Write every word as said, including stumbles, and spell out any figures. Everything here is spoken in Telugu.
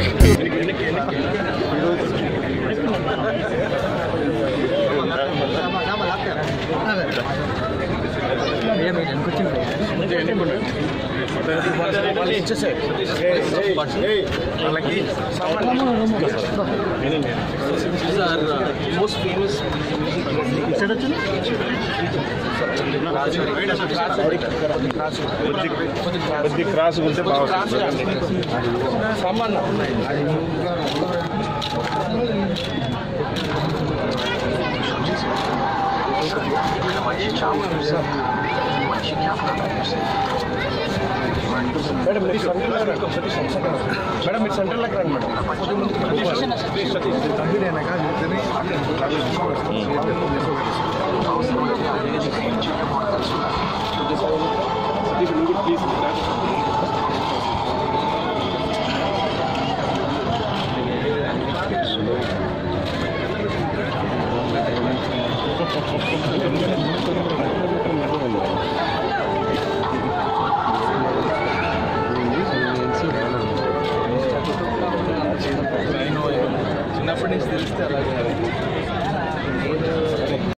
most famous కొద్ది క్రాస్ ఉంటే బాగుంటుంది. మేడం మీరు సెంటర్లో మేడం మీరు సెంటర్లోకి రండి మేడం. చిన్నప్పటి నుంచి తెలిస్తే అలాగే